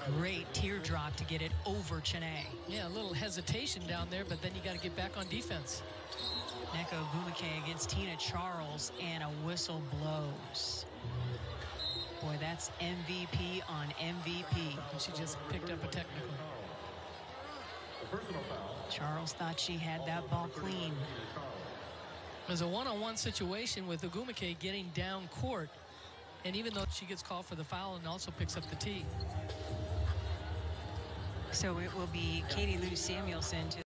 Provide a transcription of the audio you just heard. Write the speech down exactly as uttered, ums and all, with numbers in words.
Great teardrop to get it over Chene. Yeah, a little hesitation down there, but then you got to get back on defense. Nneka Ogwumike against Tina Charles, and a whistle blows. Boy, that's M V P on M V P. And she just picked up a technical. Charles thought she had that ball clean. There's a one-on-one situation with Ogwumike getting down court, and even though she gets called for the foul and also picks up the tee. So it will be Katie Lou Samuelson to